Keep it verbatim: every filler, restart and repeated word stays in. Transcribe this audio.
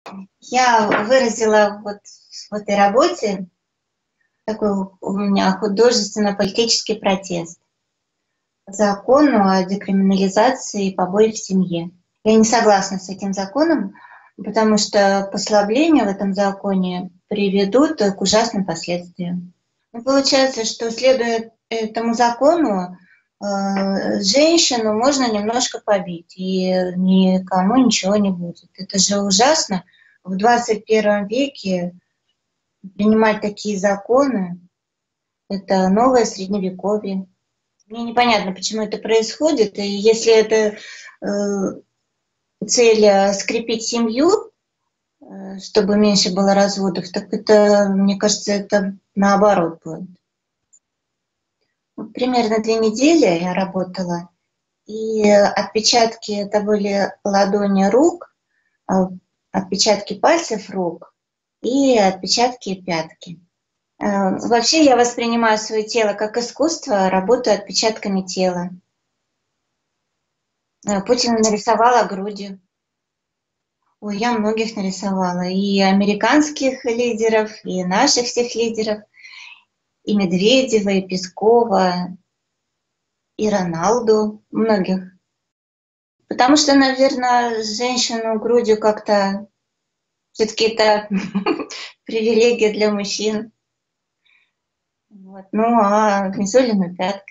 Я выразила вот в этой работе такой у меня художественно-политический протест к закону о декриминализации побоев в семье. Я не согласна с этим законом, потому что послабления в этом законе приведут к ужасным последствиям. Ну, получается, что, следуя этому закону, э, женщину можно немножко побить, и никому ничего не будет. Это же ужасно. В двадцать первом веке принимать такие законы — это новое средневековье. Мне непонятно, почему это происходит. И если это э, цель э, скрепить семью, э, чтобы меньше было разводов, так это, мне кажется, это наоборот будет. Вот примерно две недели я работала, и отпечатки — это были ладони рук, а, отпечатки пальцев рук и отпечатки пятки. Э, Вообще я воспринимаю свое тело как искусство, работаю отпечатками тела. Э, Путин нарисовала грудью. Ой, я многих нарисовала. И американских лидеров, и наших всех лидеров, и Медведева, и Пескова, и Роналду, многих. Потому что, наверное, женщину грудью как-то все-таки это привилегия для мужчин. Вот. Ну, а Мисулину пяткой.